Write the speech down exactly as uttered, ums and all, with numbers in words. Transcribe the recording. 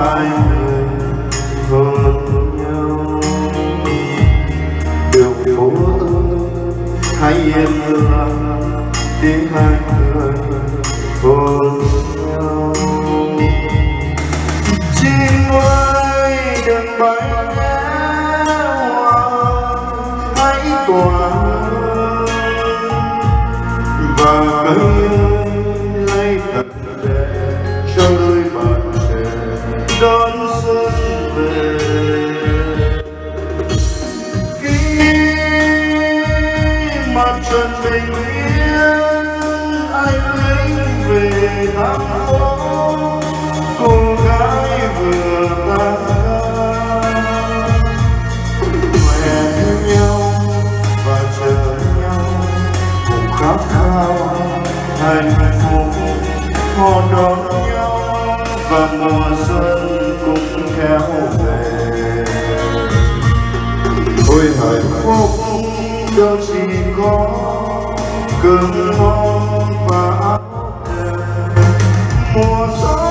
hai người hôn nhau. Đường phố hãy yên lặng để hai người hôn nhau. Chim ơi đừng bay hãy tỏa và cây lấy thật đẹp cho đôi bạn trẻ đón xuân về. Khi mặt trăng bình yên anh lấy về thăm phố, cô gái vừa tan ca hẹn nhau và chờ nhau cùng khát khao hạnh phúc. Họ đón nhau và mùa xuân cũng kéo về. Ôi hạnh phúc đâu chỉ có cơm ngon và áo đẹp. Mùa xuân